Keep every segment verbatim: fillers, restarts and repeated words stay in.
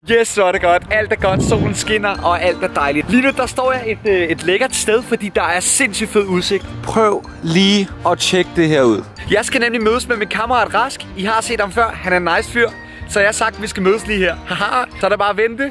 Yes, så er det godt. Alt er godt, solen skinner, og alt er dejligt. Lige nu, der står jeg et, øh, et lækkert sted, fordi der er sindssygt fed udsigt. Prøv lige at tjekke det her ud. Jeg skal nemlig mødes med min kammerat Rask. I har set ham før, han er en nice fyr. Så jeg har sagt, at vi skal mødes lige her. Haha, så er der bare at vente.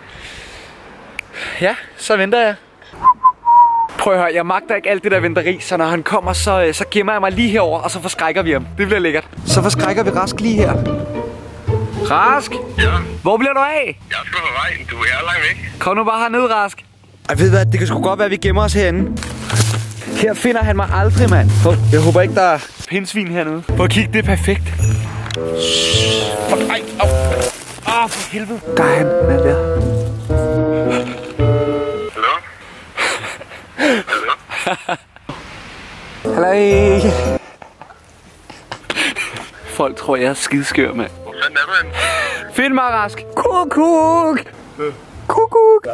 Ja, så venter jeg. Prøv at høre, jeg magter ikke alt det der venteri, så når han kommer, så, så gemmer jeg mig lige herover, og så forskrækker vi ham. Det bliver lækkert. Så forskrækker vi Rask lige her. Rask? Ja? Hvor bliver du af? Jeg skal på vejen, du er langt væk. Kom nu bare herned, Rask. Jeg ved hvad, det kan sgu godt være, at vi gemmer os herinde. Her finder han mig aldrig, mand. Jeg håber ikke, der er pindsvin hernede. Prøv at kigge, det er perfekt. For, ej, au. Åh, for helvede. Der er han, den er der. Hallo? Hallo? Halløj. Folk tror, jeg er skideskør, mand. Hvor fanden er du henne? Find mig, Rask. Kukuk. Kukuk.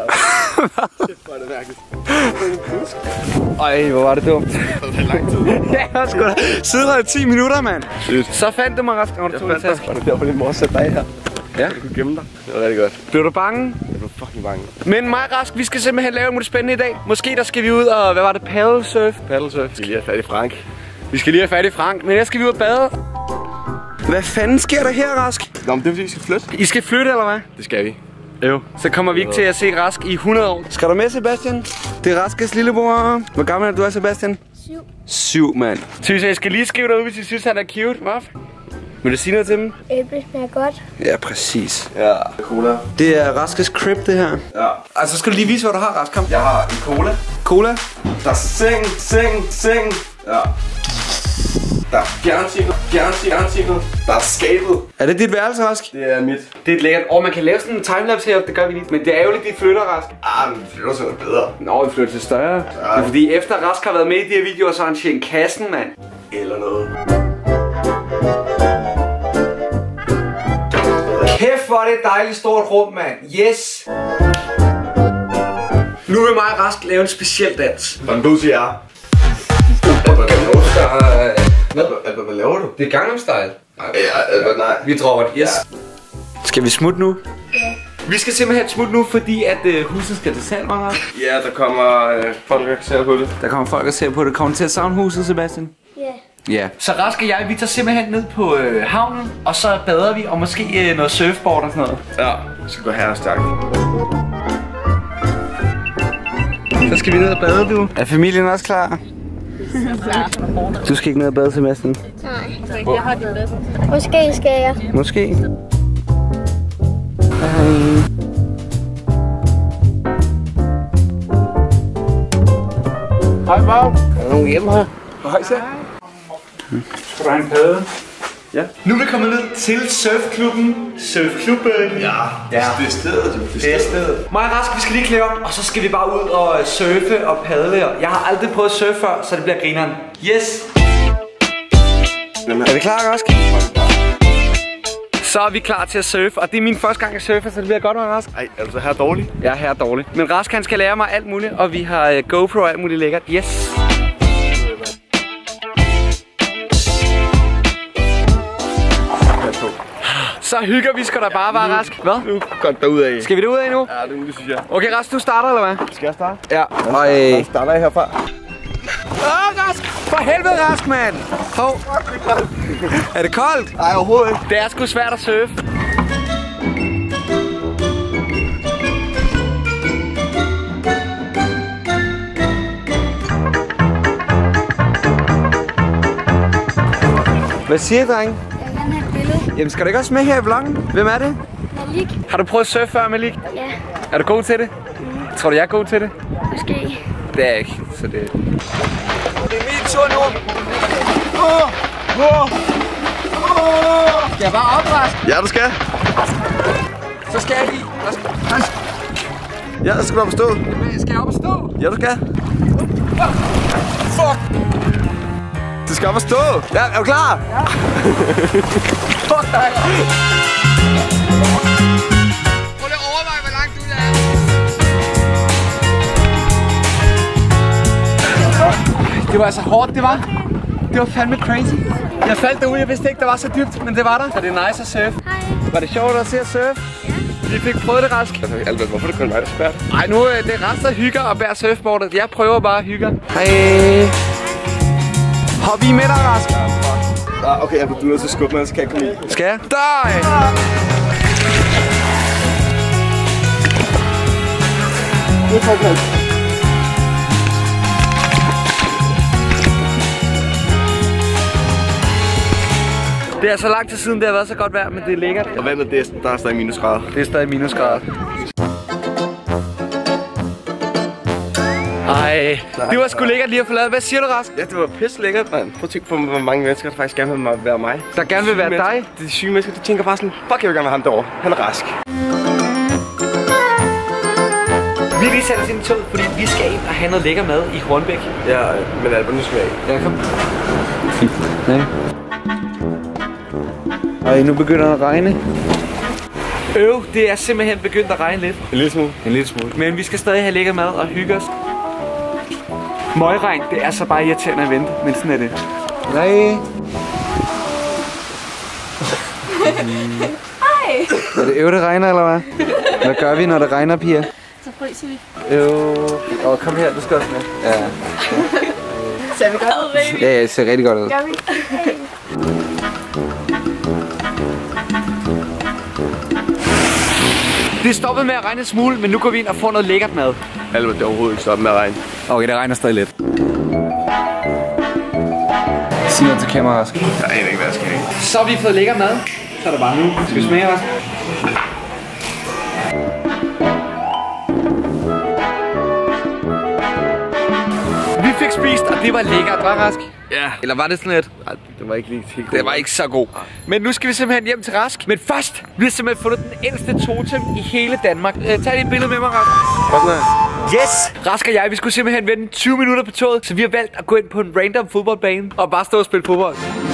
Ej, hvor var det dumt. Det er lang tid. Ja, jeg skulle da sidde der i ti minutter, mand. Så fandt du mig, Rask. Når du tog en taske. Var det der, hvor din mor satte dig her? Ja. Du kunne gemme dig. Det var rigtig godt. Blev du bange? Jeg blev fucking bange. Men mig, Rask, vi skal simpelthen lave noget spændende i dag. Måske der skal vi ud og, hvad var det, paddle surf? Paddle surf. Vi skal lige have fat i Frank. Vi skal lige have fat i Frank, men jeg skal vi ud og bade. Hvad fanden sker der her, Rask? Nå, men det er fordi, vi skal flytte. I skal flytte, eller hvad? Det skal vi. Jo. Så kommer vi ikke til at se Rask i hundrede år. Skal du med, Sebastian? Det er Raskes lillebror. Hvor gammel er du, Sebastian? Syv. Syv, mand. Synes jeg skal lige skrive dig ud, hvis I synes, han er cute. Hvad? Vil du sige noget til dem? Æble smager godt. Ja, præcis. Ja, cola. Det er Raskes crib, det her. Ja. Altså, skal du lige vise, hvad du har, Rask? Kom. Jeg har en cola. Cola. Der er seng, seng, seng. Ja. Der er fjernsynet, fjernsynet, fjernsynet. Der er skabet. Er det dit værelse, Rask? Det er mit. Det er lækkert. Og man kan lave sådan en timelapse her, det gør vi lige. Men det er jo lidt, de flytter, Rask. Ah, men det flytter sådan noget bedre. Nå, vi flytter til større. Det er fordi, efter Rask har været med i de her videoer, så har han tjent kassen, mand. Eller noget. Kæft, hvor er det et dejligt stort rum, mand. Yes! Nu vil mig og Rask lave en speciel dans. Hvordan du siger? Hvad? Hvad laver du? Det er Gangnam Style. Ja, nej. Vi dropper det. Yes. Skal vi smutte nu? Vi skal simpelthen smutte nu, fordi at øh, huset skal til salg, meget. Ja, der kommer øh, folk, der ser på det. Der kommer folk og ser på det. Kommer du til at savne huset, Sebastian? Ja. Ja. Så Rask og jeg, vi tager simpelthen ned på øh, havnen, og så bader vi, og måske øh, noget surfboard og sådan noget. Ja, vi skal gå her og stærkt. Så skal vi ned og bade, du. Er familien også klar? Du skal ikke ned og bade, Sebastian? Nej. Jeg har det med. Måske skal jeg. Måske. Hej. Hej, Bob. Er der nogen hjemme her? Hej, så. Skal du have en padde? Ja. Nu er vi kommet ned til surfklubben. Surfklubben. Ja, Ja. det er stedet. Det Det er stedet. Mig og Rask, vi skal lige klæde om, og så skal vi bare ud og surfe og padle. Jeg har aldrig prøvet at surfe før, så det bliver grineren. Yes! Er vi klar, Rask? Så er vi klar til at surfe, og det er min første gang at surfe, så det bliver godt med Rask. Ej, er du så her dårlig? Jeg er her dårlig. Men Rask, han skal lære mig alt muligt, og vi har uh, GoPro og alt muligt lækkert. Yes! Så hygger vi skal der bare være, Rask. Hvad? Nu godt derudad. Skal vi derud af nu? Ja, det er det, synes jeg. Okay, Rask, du starter, eller hvad? Skal jeg starte? Ja. Ej. Så starter jeg herfra. Åh, Rask! For helvede, Rask, mand! Hov. Er det koldt? Nej, overhovedet ikke. Det er sgu svært at surfe. Hvad siger I, drenge? Jeg vil gerne have et billede. Jamen, skal du ikke også med her i vloggen? Hvem er det? Malik. Har du prøvet at surfe før, Malik? Ja. Er du god til det? Mm. Tror du, jeg er god til det? Måske. Det er jeg ikke, så det... Det er min tur nu. Skal jeg bare op, Rask? Ja, du skal. Så skal jeg lige. Rask. Ja, så skal du op og stå. Skal jeg op og stå? Ja, du skal. Fuck! Du skal op og stå. Ja, er du klar? Ja. Fuck dig! Prøv lige at overveje, hvor langt du er. Det var altså hårdt, det var. Det var fandme crazy. Jeg faldt derude, jeg vidste ikke, der var så dybt, men det var der. Så det er nice at surfe. Hej. Var det sjovt at se at surfe? Ja. Vi fik prøvet det, Rask. Altså, Albert, hvorfor er det kun mig, der spærrer? Ej, nu er det Rask, der hygger og bærer surfboardet. Jeg prøver bare at hygge. Hej. Hop I med dig, Rask? Ah, okay, Albert, du er nødt til at skubbe mig, så kan jeg komme i. Skal jeg? Dej! Det er så lang tid siden, det har været så godt vejr, men det er lækkert. Og vandet, det er, der er stadig minusgrader. Det er stadig minusgrader. Ej, det var sgu lækkert lige at få lavet. Hvad siger du, Rask? Ja, det var pisse lækkert, mand. Prøv at tænke på, hvor mange mennesker, der faktisk gerne vil være mig. Der gerne vil være dig? De syge mennesker, de tænker bare sådan, fuck, jeg vil gerne være ham derovre. Han er rask. Vi har lige sat os ind i toget, fordi vi skal ind og have noget lækker mad i Hornbæk. Ja, men Albert, nu skal jeg af. Ja, kom. Nej. Ej, nu begynder det at regne. Øv, det er simpelthen begyndt at regne lidt. En lille smule. En lille smule. Men vi skal stadig have lækker mad og hygge os. Møgregn, det er så bare irriterende at vente, men sådan er det. Nej. Hej. Er det øv, det regner, eller hvad? Hvad gør vi, når det regner, piger? Så fryser vi. Øv. Åh, kom her, du skal også med. Ja. Ser vi godt ud? Ja, ja, det ser rigtig godt ud. Gør vi? Det er stoppet med at regne en smule, men nu går vi ind og får noget lækkert mad. Albert, det er overhovedet ikke stoppet med at regne. Okay, det regner stadig lidt. Sig noget til kameraet, Rask. Jeg aner ikke, hvad jeg skal have. Så har vi fået lækker mad. Så er det bare nu. Skal vi smage, Rask? Vi fik spist, og det var lækkert, var Rask? Ja. Eller var det sådan lidt? Ej, det var ikke lige helt Det var ikke så god. Men nu skal vi simpelthen hjem til Rask. Men først, vi har simpelthen fundet den ældste totem i hele Danmark. Uh, tag lige et billede med mig, Rask. Hvad sådan her? Yes! Rask og jeg, vi skulle simpelthen vente tyve minutter på toget, så vi har valgt at gå ind på en random fodboldbane og bare stå og spille fodbold.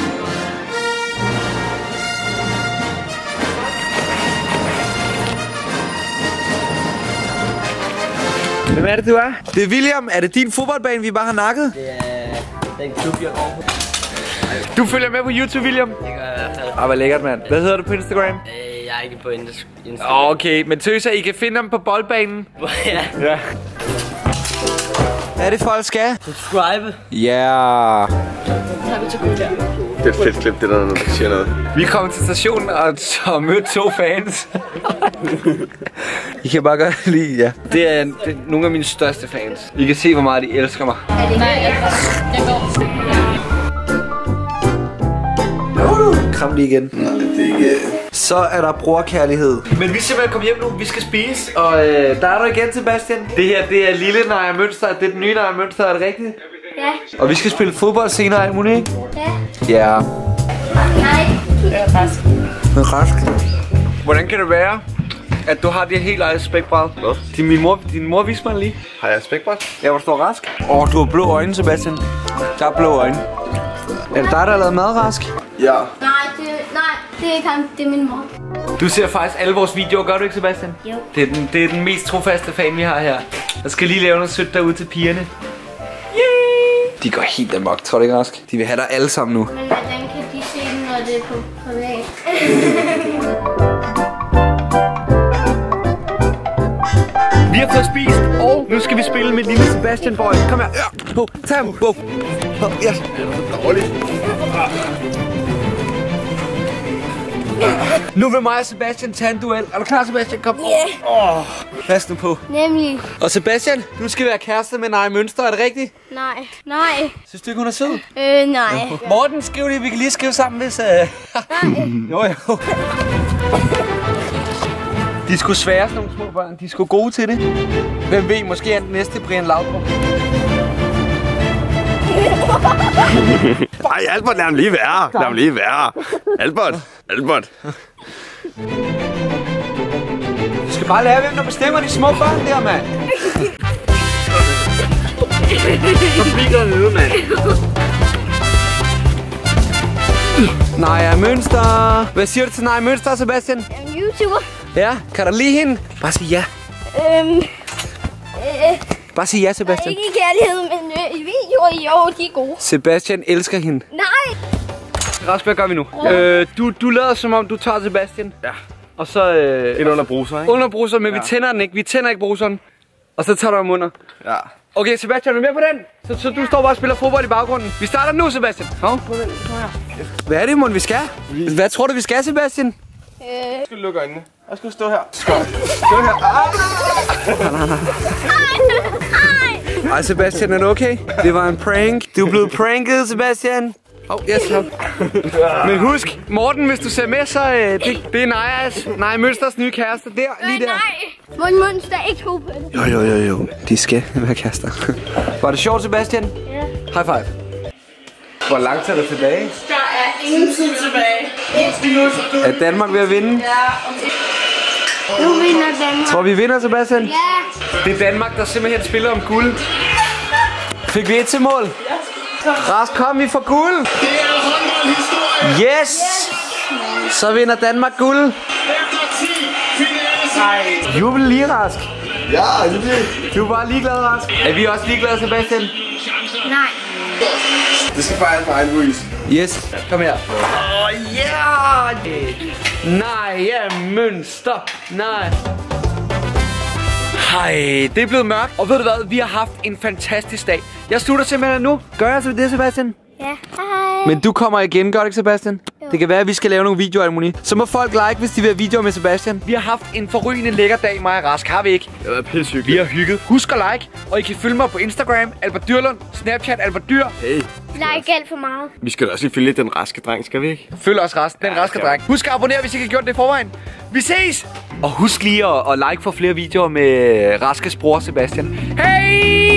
Hvem er det, du er? Det er William. Er det din fodboldbane, vi bare har nakket? Det er den klub, jeg går på. Du følger med på YouTube, William? Det gør jeg i hvert fald. Ah, hvor lækkert, mand. Hvad hedder du på Instagram? Øh, jeg er ikke på Instagram. Okay, men tøser, I kan finde ham på boldbanen. Ja. Ja. Hvad er det, folk skal? Subscribe. Ja. Det er et fedt klip, det der, når du siger noget. Vi kom til stationen og så mødte to fans. I kan bare godt lide, ja. Det er, det er nogle af mine største fans. I kan se, hvor meget de elsker mig. Er det nej, jeg går. Kram lige igen. Nej, det er ikke... Så er der brorkærlighed. Men vi er simpelthen kommet hjem nu. Vi skal spise. Og øh, der er du igen, Sebastian. Det her, det er lille Naja Mønster. Det er den nye Naja Mønster, er det rigtigt? Ja. Og vi skal spille fodbold senere, alt muligt, ikke? Ja. Ja. Nej. Rask. Men Rask. Hvordan kan det være, at du har det helt eget spækbræd? Hvad? Din, min mor, din mor viste mig lige. Har jeg spækbræt? Ja, hvor du står Rask. Åh, oh, du har blå øjne, Sebastian. Der er blå øjne. Er det dig, der har lavet mad, Rask? Ja. Nej, det, nej, det er ikke ham. Det er min mor. Du ser faktisk alle vores videoer, gør du ikke, Sebastian? Jo. Det er den, det er den mest trofaste fan, vi har her. Jeg skal lige lave noget sødt derude til pigerne. Yay! De går helt amok, tror du ikke, Rask? De vil have dig alle sammen nu. Men hvordan kan de se den, når det er på privat? Vi har fået spist, og nu skal vi spille med lille Sebastian Boy. Kom her. Ja. På, tag ham. På. På. Yes. Dårligt. Nu vil mig og Sebastian tage en duel. Er du klar, Sebastian? Kom. Ja. Åh, oh, pas nu på. Nemlig. Og Sebastian, du skal være kæreste med Naja Mønster, er det rigtigt? Nej. Nej. Synes du ikke, hun er sød? Øh, nej. Morten, skriv lige. Vi kan lige skrive sammen, hvis... Uh... Nej. jo, jo. De skulle svære, sådan nogle små børn. De skulle gode til det. Hvem ved, måske er den næste Brian Laudrup. Nej, Albert, lad ham lige være. Lad ham lige være. Albert. Albert. Du skal bare lære, hvem der bestemmer de små børn der, mand. Så bliver der nede, mand. Naja Mønster. Hvad siger du til Naja Mønster, Sebastian? Jeg er en YouTuber. Ja, kan du lide hende? Bare sig ja. Øhm. Øh, Bare sig ja, Sebastian. ikke i kærlighed, men øh, i videoer, jo, de er gode. Sebastian elsker hende. Nej. Rask, hvad gør vi nu? Ja. Øh, du, du lader som om, du tager Sebastian. Ja. og så... Øh, Ind under bruser, ikke? Under bruser, men ja. vi tænder den ikke. Vi tænder ikke bruseren. Og så tager du om under. Ja. Okay, Sebastian, er du med på den? Så, så du står bare og spiller fodbold i baggrunden. Vi starter nu, Sebastian. Kom. Hvad er det, mon vi skal? Hvad tror du, vi skal, Sebastian? Øh. Jeg skal lukke øjnene. Jeg skal stå her. Skål. Stå her. Ah! Ej, Sebastian, er du okay? Det var en prank. Du er blevet pranket, Sebastian. Åh, oh, yes, hop. Men husk, Morten, hvis du ser med, så øh, det, det er Najas, Nej Mønsters nye kæreste. Der, lige der. Nej, Morten Mønster er ikke tro på det. Jo, jo, jo, jo. De skal være kærester. Var det sjovt, Sebastian? Ja. High five. Hvor langt er der tilbage? Der er ingen tid tilbage. Et minut. Er Danmark ved at vinde? Ja, om et. Nu vinder Danmark. Tror vi vinder, Sebastian? Ja. Det er Danmark, der simpelthen spiller om guld. Fik vi et til mål? Ja. Rask, kom, vi får guld! Det er håndboldhistorie. Yes! Så vinder Danmark guld. Efter ti finaler. Nej. Jubel lige, Rask. Ja, det er Du er bare ligeglad, Rask. Er vi også ligeglade, Sebastian? Nej. Det skal fejres på egen vis. Yes. Kom her. Åh, oh, ja! Yeah. Nej, ja, Mønster. Nej. Hej, det er blevet mørkt. Og ved du hvad, vi har haft en fantastisk dag. Jeg slutter simpelthen nu. Gør jeg så det, Sebastian? Ja, hej. Men du kommer igen, gør det ikke, Sebastian? Jo. Det kan være, at vi skal lave nogle videoer, Almoni. Så må folk like, hvis de vil have videoer med Sebastian. Vi har haft en forrygende lækker dag, mig og Rask. Har vi ikke? Det har været pissehyggeligt. Vi har hygget. Husk at like, og I kan følge mig på Instagram, Albert Dyrlund, Snapchat, Albert Dyr. Hey. Like alt for meget. Vi skal da også følge den raske dreng, skal vi ikke? Følg os resten, den Ja, raske skal dreng. Husk at abonnere, hvis I ikke har gjort det i forvejen. Vi ses! Og husk lige at, at like for flere videoer med Raskes bror, Sebastian. Hej!